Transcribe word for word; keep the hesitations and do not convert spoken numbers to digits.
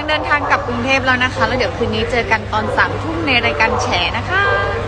งเดินทางกลับกรุงเทพแล้วนะคะแล้วเดี๋ยวคืนนี้เจอกันตอนสามทุ่มในรายการแฉนะคะ